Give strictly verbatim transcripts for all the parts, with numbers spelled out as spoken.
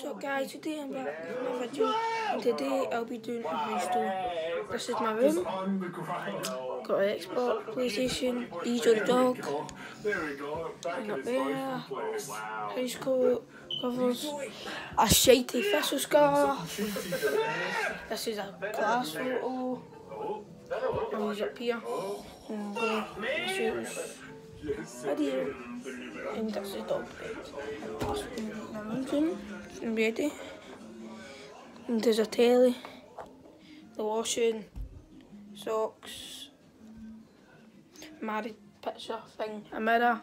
What's up guys, today I'm back with another video and today I'll be doing a house tour. This is my room, got an Xbox, PlayStation, these are the dog, and up there, house coat, covers, a shitey thistle scarf, this is a class photo, and he's up here, and I'm going to show you video, and that's the dog bed. That's my room's room. Ready, and there's a telly, the washing, socks, married picture thing, a mirror,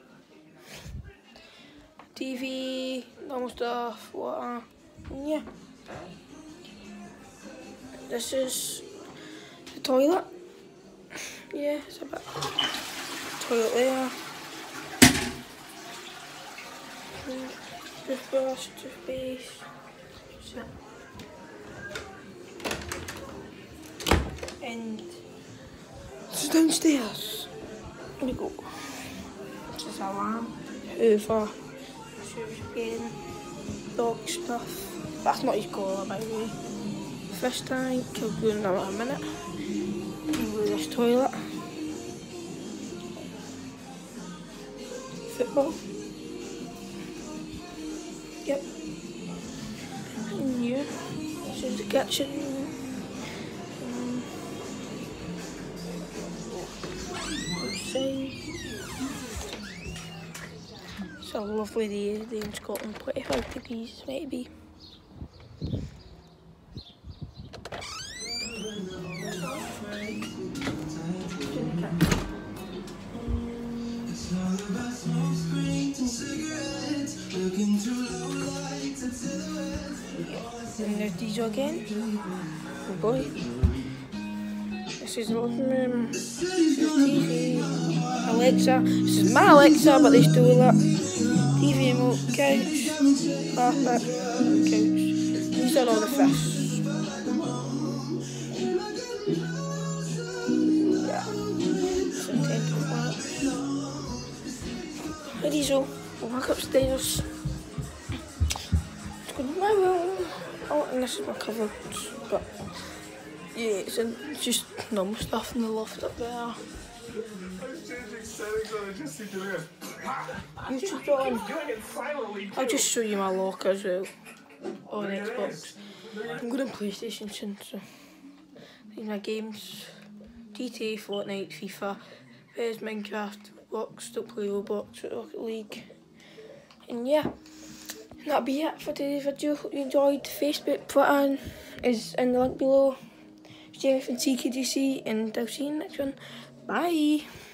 T V, normal stuff, water, and yeah. This is the toilet. Yeah, it's a bit toilet there. Toothbrush, toothpaste, so. And this is downstairs. There we go. This is a lamp, hoover, shoes again, dog stuff. That's not his collar by the way. Fish tank, I'll go in there in a minute. And with this toilet. Football. Yep. And yeah, this is the kitchen. Um, outside. It's a lovely day today in Scotland, twenty-five degrees maybe. And there's Diesel again. Oh boy. This is the living room. This is T V. Alexa. This is my Alexa, but they stole it. T V remote, couch, carpet, couch. These are all the fish. Yeah. Some temple flats. Hey Diesel. We'll walk upstairs. Let's go to my room. Oh, and this is my cupboards, but yeah, it's in just normal stuff in the loft up there. YouTube's on. I'll just show you my locker as well on Xbox. I'm going on PlayStation soon, so these are my games: G T A, Fortnite, FIFA, P E S, Minecraft, Roblox, still play Roblox, Rocket League, and yeah. That'll be it for today's video. Hope you enjoyed. Facebook, Twitter is in the link below. Jamie from T K D C, and I'll see you in the next one. Bye.